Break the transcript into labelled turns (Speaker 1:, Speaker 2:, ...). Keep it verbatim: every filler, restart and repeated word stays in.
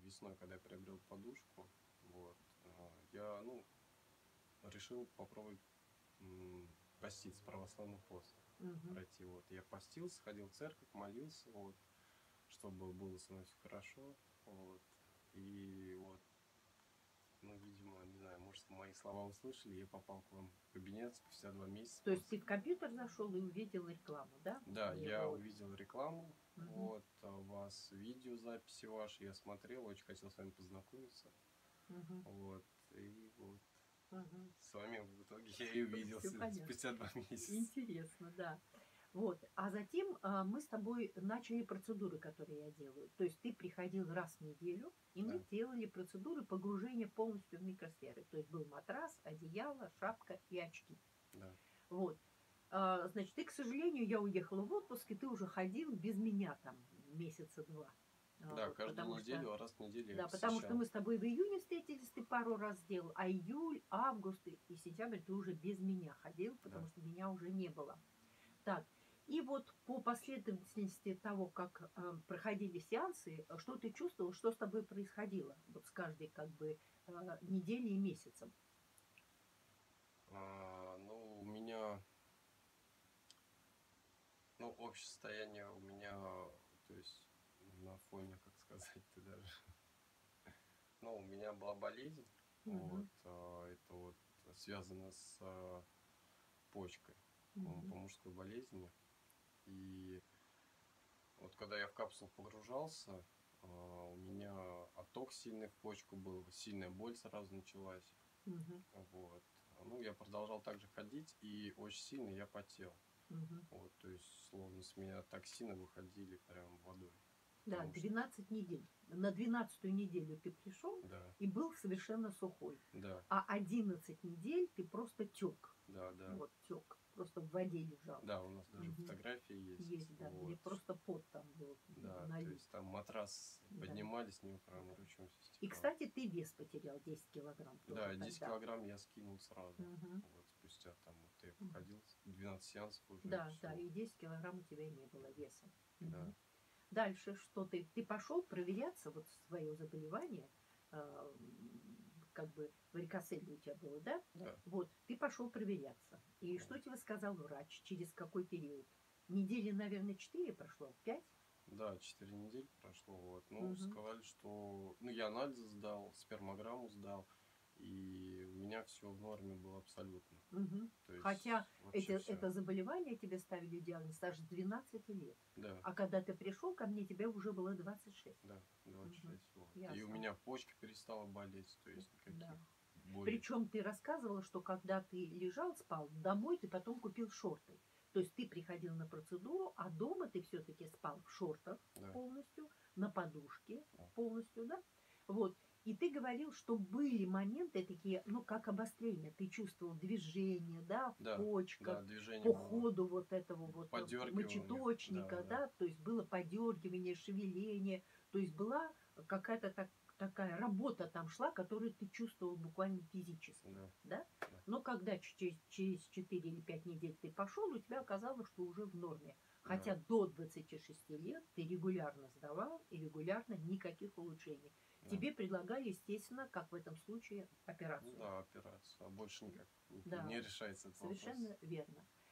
Speaker 1: весной, когда я приобрел подушку, вот, я, ну, решил попробовать поститься, православный пост
Speaker 2: Угу.
Speaker 1: пройти. Вот. Я постился, ходил в церковь, молился, вот, чтобы было со мной все хорошо. Вот. И вот, ну, видимо, не знаю, может, мои слова услышали, я попал к вам в кабинет спустя два месяца.
Speaker 2: То есть ты в компьютер зашел и увидел рекламу, да?
Speaker 1: Да,
Speaker 2: И
Speaker 1: я
Speaker 2: вот.
Speaker 1: увидел рекламу,
Speaker 2: Угу.
Speaker 1: вот, у вас видеозаписи ваши, я смотрел, очень хотел с вами познакомиться.
Speaker 2: Угу.
Speaker 1: Вот, и вот.
Speaker 2: Угу.
Speaker 1: С вами в итоге я и увиделся спустя два месяца.
Speaker 2: Интересно, да. Вот. А затем а, мы с тобой начали процедуры, которые я делаю. То есть ты приходил раз в неделю, и мы
Speaker 1: Да.
Speaker 2: делали процедуры погружения полностью в микросферы. То есть был матрас, одеяло, шапка и очки.
Speaker 1: Да.
Speaker 2: Вот. А, значит, ты, к сожалению, я уехала в отпуск, и ты уже ходил без меня там месяца два.
Speaker 1: Да,
Speaker 2: вот,
Speaker 1: каждую неделю,
Speaker 2: что,
Speaker 1: раз в неделю
Speaker 2: да,
Speaker 1: я
Speaker 2: потому что
Speaker 1: посещал.
Speaker 2: мы с тобой в июне встретились, ты пару раз сделал, а июль, август и сентябрь ты уже без меня ходил, потому
Speaker 1: Да.
Speaker 2: что меня уже не было. Так, и вот по последовательности того, как э, проходили сеансы, что ты чувствовал, что с тобой происходило вот с каждой как бы э, неделей и месяцем?
Speaker 1: А, ну, у меня, ну, общее состояние у меня, то есть на фоне, как сказать-то даже, ну, у меня была болезнь,
Speaker 2: Угу.
Speaker 1: вот, а, это вот связано с а, почкой,
Speaker 2: Угу.
Speaker 1: по мужской болезни, и вот когда я в капсулу погружался, у меня отток сильный в почку был, сильная боль сразу началась.
Speaker 2: Угу.
Speaker 1: Вот. Ну, я продолжал также ходить, и очень сильно я потел.
Speaker 2: Угу.
Speaker 1: Вот, то есть, словно с меня токсины выходили прям водой.
Speaker 2: Да,
Speaker 1: Потому что-
Speaker 2: двенадцать недель. На двенадцатую неделю ты пришел
Speaker 1: Да,
Speaker 2: и был совершенно сухой.
Speaker 1: да,
Speaker 2: А одиннадцать недель ты просто тек.
Speaker 1: да, да.
Speaker 2: Вот тек. Просто в воде лежал.
Speaker 1: Да, у нас даже
Speaker 2: Мгм.
Speaker 1: фотографии есть.
Speaker 2: Есть, да, где
Speaker 1: Вот.
Speaker 2: просто пот там был
Speaker 1: Да, то
Speaker 2: налит.
Speaker 1: есть там матрас
Speaker 2: Да.
Speaker 1: поднимали, с него прям
Speaker 2: Да.
Speaker 1: ручьем все
Speaker 2: И,
Speaker 1: стекало.
Speaker 2: кстати, ты вес потерял десять килограмм тоже
Speaker 1: Да, десять
Speaker 2: тогда.
Speaker 1: килограмм я скинул сразу.
Speaker 2: Мгм.
Speaker 1: Вот, спустя там вот я
Speaker 2: Мгм.
Speaker 1: походил, двенадцать сеансов уже.
Speaker 2: Да,
Speaker 1: всё.
Speaker 2: да, и десять килограмм у тебя не было веса.
Speaker 1: Да.
Speaker 2: Мгм. Дальше что ты? Ты пошел проверяться вот свое заболевание, э, как бы варикоцель у тебя было, да?
Speaker 1: Да.
Speaker 2: Вот, ты пошел проверяться. И
Speaker 1: Да.
Speaker 2: что тебе сказал врач? Через какой период? Недели, наверное, четыре прошло? Пять?
Speaker 1: Да, четыре недели прошло. Вот. Ну,
Speaker 2: Мгм.
Speaker 1: сказали, что. Ну, я анализы сдал, спермограмму сдал, и у меня все в норме было абсолютно.
Speaker 2: Мгм.
Speaker 1: То есть,
Speaker 2: Хотя
Speaker 1: вообще
Speaker 2: эти,
Speaker 1: всё.
Speaker 2: это заболевание тебе ставили диагноз аж с двенадцати лет.
Speaker 1: Да,
Speaker 2: А когда ты пришел ко мне, тебе уже было двадцать шесть.
Speaker 1: да, двадцать шесть. Вот. И
Speaker 2: Ясно.
Speaker 1: у меня почка перестала болеть, то есть никаких
Speaker 2: Да.
Speaker 1: болей.
Speaker 2: Причем ты рассказывала, что когда ты лежал, спал, домой ты потом купил шорты. То есть ты приходил на процедуру, а дома ты все-таки спал в шортах
Speaker 1: Да.
Speaker 2: полностью, на подушке
Speaker 1: Да.
Speaker 2: полностью, да? Вот. И ты говорил, что были моменты такие, ну, как обострение. Ты чувствовал движение, да, в
Speaker 1: Да,
Speaker 2: почках,
Speaker 1: да, движение
Speaker 2: по
Speaker 1: было.
Speaker 2: ходу вот этого вот
Speaker 1: Подёргивание.
Speaker 2: мочеточника,
Speaker 1: Да,
Speaker 2: да,
Speaker 1: да.
Speaker 2: то есть было подергивание, шевеление, то есть была какая-то так, такая работа там шла, которую ты чувствовал буквально физически,
Speaker 1: Да.
Speaker 2: да?
Speaker 1: Да.
Speaker 2: Но когда через, через четыре или пять недель ты пошел, у тебя оказалось, что уже в норме. Хотя
Speaker 1: Да.
Speaker 2: до двадцати шести лет ты регулярно сдавал и регулярно никаких улучшений.
Speaker 1: Да.
Speaker 2: Тебе предлагали, естественно, как в этом случае,
Speaker 1: Ну
Speaker 2: операцию.
Speaker 1: да, операцию. А больше никак
Speaker 2: Да.
Speaker 1: не решается этот
Speaker 2: Совершенно
Speaker 1: вопрос.
Speaker 2: верно.